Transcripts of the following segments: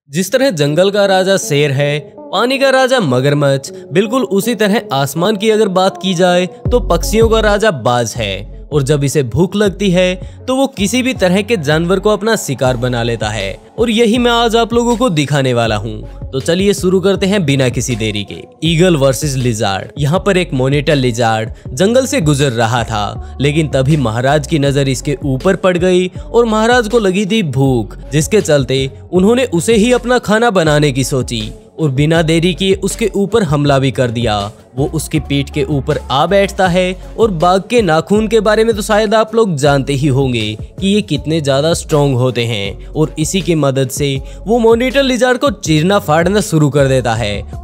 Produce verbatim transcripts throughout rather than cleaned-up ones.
जिस तरह जंगल का राजा शेर है, पानी का राजा मगरमच्छ, बिल्कुल उसी तरह आसमान की अगर बात की जाए तो पक्षियों का राजा बाज है। और जब इसे भूख लगती है तो वो किसी भी तरह के जानवर को अपना शिकार बना लेता है और यही मैं आज आप लोगों को दिखाने वाला हूँ। तो चलिए शुरू करते हैं बिना किसी देरी के। Eagle versus lizard. यहाँ पर एक मोनिटर लिजार्ड जंगल से गुजर रहा था, लेकिन तभी महाराज की नजर इसके ऊपर पड़ गई और महाराज को लगी थी भूख, जिसके चलते उन्होंने उसे ही अपना खाना बनाने की सोची और बिना देरी किए उसके ऊपर हमला भी कर दिया। वो उसकी पीठ के ऊपर आ बैठता है और बाघ के नाखून के बारे में तो शायद आप लोग जानते ही होंगे कि ये कितने ज्यादा स्ट्रॉन्ग होते हैं और इसी की मदद से वो मॉनिटर लिजार्ड को चीरना फाड़ना शुरू कर देता है।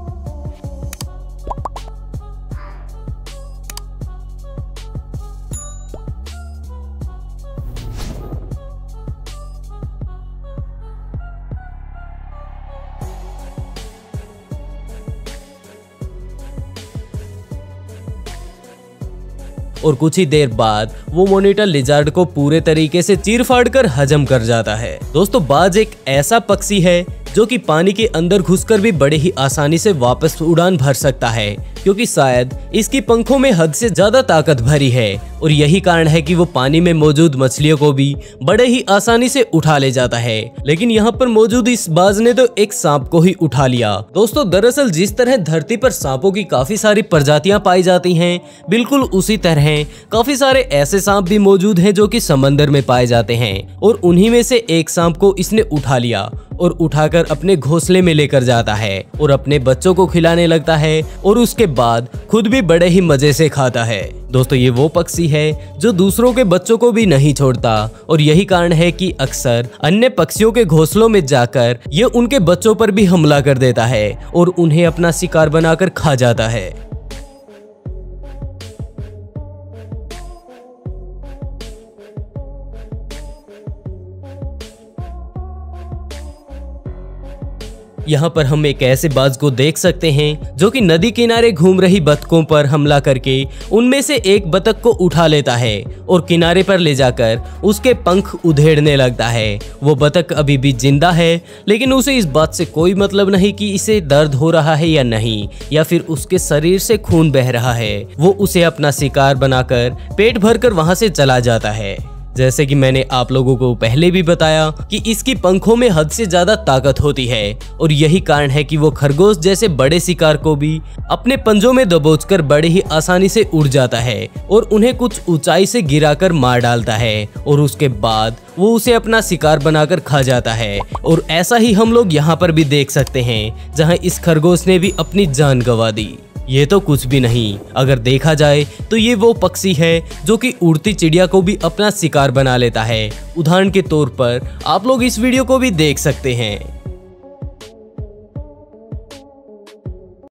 और कुछ ही देर बाद वो मॉनिटर लिजार्ड को पूरे तरीके से चीर फाड़ कर हजम कर जाता है। दोस्तों, बाज एक ऐसा पक्षी है जो कि पानी के अंदर घुसकर भी बड़े ही आसानी से वापस उड़ान भर सकता है, क्योंकि शायद इसकी पंखों में हद से ज्यादा ताकत भरी है और यही कारण है कि वो पानी में मौजूद मछलियों को भी बड़े ही आसानी से उठा ले जाता है। लेकिन यहाँ पर मौजूद इस बाज ने तो एक सांप को ही उठा लिया। दोस्तों, दरअसल जिस तरह धरती पर सांपों की काफी सारी प्रजातियां पाई जाती हैं, बिल्कुल उसी तरह काफी सारे ऐसे सांप भी मौजूद हैं जो कि समंदर में पाए जाते हैं और उन्हीं में से एक सांप को इसने उठा लिया और उठाकर अपने घोंसले में लेकर जाता है और अपने बच्चों को खिलाने लगता है और उसके बाद खुद भी बड़े ही मजे से खाता है। दोस्तों, ये वो पक्षी है जो दूसरों के बच्चों को भी नहीं छोड़ता और यही कारण है कि अक्सर अन्य पक्षियों के घोंसलों में जाकर ये उनके बच्चों पर भी हमला कर देता है और उन्हें अपना शिकार बनाकर खा जाता है। यहाँ पर हम एक ऐसे बाज को देख सकते हैं जो कि नदी किनारे घूम रही बतखों पर हमला करके उनमें से एक बतख को उठा लेता है और किनारे पर ले जाकर उसके पंख उधेड़ने लगता है। वो बतख अभी भी जिंदा है, लेकिन उसे इस बात से कोई मतलब नहीं कि इसे दर्द हो रहा है या नहीं, या फिर उसके शरीर से खून बह रहा है। वो उसे अपना शिकार बनाकर पेट भरकर वहां से चला जाता है। जैसे कि मैंने आप लोगों को पहले भी बताया कि इसकी पंखों में हद से ज्यादा ताकत होती है और यही कारण है कि वो खरगोश जैसे बड़े शिकार को भी अपने पंजों में दबोचकर बड़े ही आसानी से उड़ जाता है और उन्हें कुछ ऊंचाई से गिराकर मार डालता है और उसके बाद वो उसे अपना शिकार बनाकर खा जाता है। और ऐसा ही हम लोग यहाँ पर भी देख सकते हैं, जहाँ इस खरगोश ने भी अपनी जान गंवा दी। ये तो कुछ भी नहीं, अगर देखा जाए तो ये वो पक्षी है जो कि उड़ती चिड़िया को भी अपना शिकार बना लेता है। उदाहरण के तौर पर आप लोग इस वीडियो को भी देख सकते हैं।